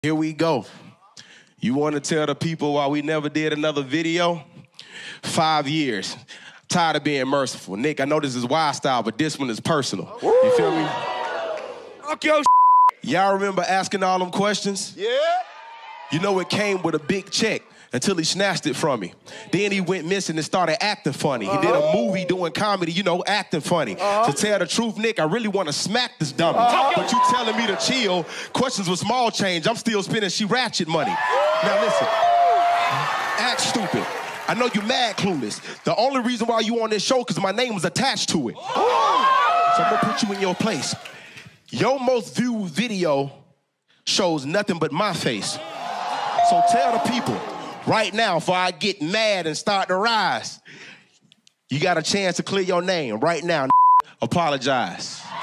Here we go. You want to tell the people why we never did another video? 5 years. Tired of being merciful. Nick, I know this is wild style, but this one is personal. Woo. You feel me? Fuck your Y'all remember asking all them questions? Yeah. You know it came with a big check until he snatched it from me. Then he went missing and started acting funny. He did a movie doing comedy, you know, acting funny. To tell the truth, Nick, I really want to smack this dummy. But you telling me to chill, questions with small change, I'm still spending she ratchet money. Now listen, act stupid. I know you mad clueless. The only reason why you on this show because my name was attached to it. So I'm gonna put you in your place. Your most viewed video shows nothing but my face. So tell the people, right now, before I get mad and start to rise, you got a chance to clear your name. Right now, apologize.